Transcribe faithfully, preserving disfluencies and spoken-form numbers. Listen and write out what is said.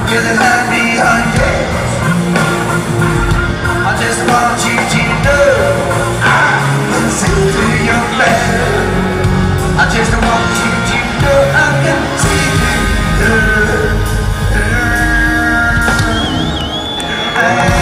You're the man behind it. I just want you to know I can see through your bed. I just want you to know I can see through.